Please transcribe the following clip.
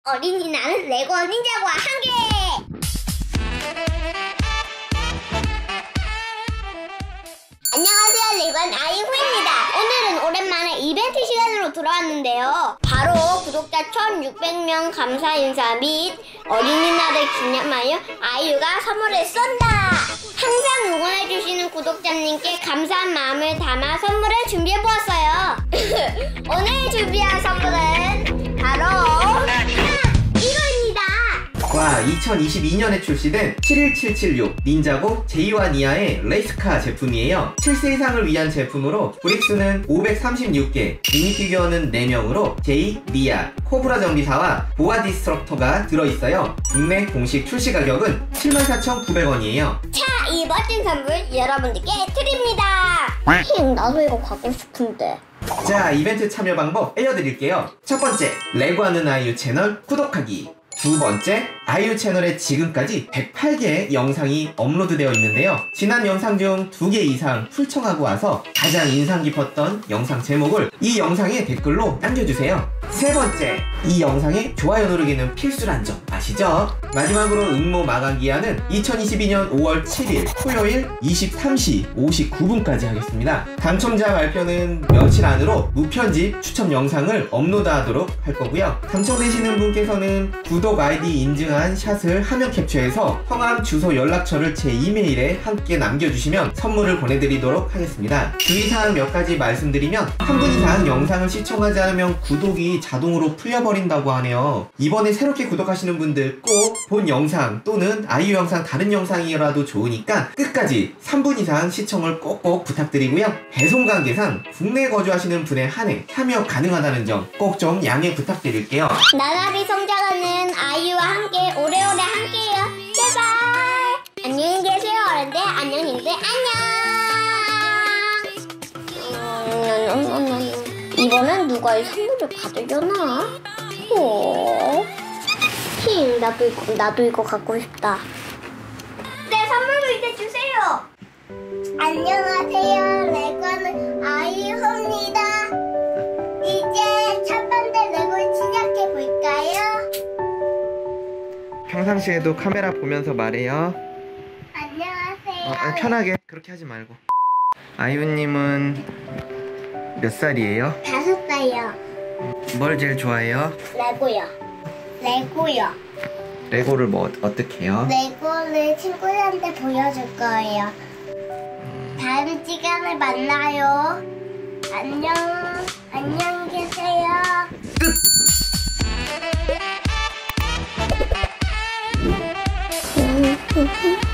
어린이날은 레고 닌자고와 함께! 안녕하세요, 레고원 아이후입니다. 오늘은 오랜만에 이벤트 시간으로 돌아왔는데요. 바로 구독자 1600명 감사 인사 및 어린이날을 기념하여 아이유가 선물을 쏜다! 항상 응원해주시는 구독자님께 감사한 마음을 담아 선물을 준비해보았어요. 오늘 준비한 선물은 바로 이거입니다. 와, 2022년에 출시된 71776 닌자고 제이와 니아의 레이스카 제품이에요. 7세 이상을 위한 제품으로 브릭스는 536개, 미니피규어는 4명으로 제이, 니아, 코브라 정비사와 보아 디스트럭터가 들어있어요. 국내 공식 출시 가격은 74,900원이에요. 자, 이 멋진 선물 여러분들께 드립니다. 나도 이거 갖고 싶은데. 자, 이벤트 참여 방법 알려드릴게요. 첫 번째, 레고하는 아이유 채널 구독하기. 두 번째, 아이유 채널에 지금까지 108개의 영상이 업로드되어 있는데요. 지난 영상 중 2개 이상 풀청하고 와서 가장 인상 깊었던 영상 제목을 이 영상에 댓글로 남겨주세요. 세 번째, 이 영상에 좋아요 누르기는 필수란 점 아시죠? 마지막으로 응모 마감 기한은 2022년 5월 7일 토요일 23시 59분까지 하겠습니다. 당첨자 발표는 며칠 안으로 무편집 추첨 영상을 업로드하도록 할 거고요. 당첨되시는 분께서는 구독 아이디 인증한 샷을 화면 캡처해서 성함, 주소, 연락처를 제 이메일에 함께 남겨주시면 선물을 보내드리도록 하겠습니다. 주의사항 몇 가지 말씀드리면 3분 이상 영상을 시청하지 않으면 구독이 자동으로 풀려버린다고 하네요. 이번에 새롭게 구독하시는 분들 꼭 본 영상 또는 아이유 영상 다른 영상이라도 좋으니까 끝까지 3분 이상 시청을 꼭꼭 부탁드리고요. 배송 관계상 국내에 거주하시는 분에 한해 참여 가능하다는 점 꼭 좀 양해 부탁드릴게요. 나날이 성장하는 아이유와 함께 오래오래 함께해요. 제발. 안녕히 계세요, 어른들. 안녕님들 안녕. 이번엔 누가 이 선물을 받으려나? 나도 이거 갖고 싶다. 내 선물도 이제 주세요. 안녕하세요, 레고는 아이유입니다. 이제 첫 번째 레고를 시작해 볼까요? 평상시에도 카메라 보면서 말해요. 안녕하세요. 편하게 그렇게 하지 말고. 아이유님은 몇 살이에요? 5살이요. 뭘 제일 좋아해요? 레고요. 레고를 뭐 어떻게 해요? 레고를 친구들한테 보여줄 거예요. 다음 시간에 만나요. 안녕히 계세요. 끝!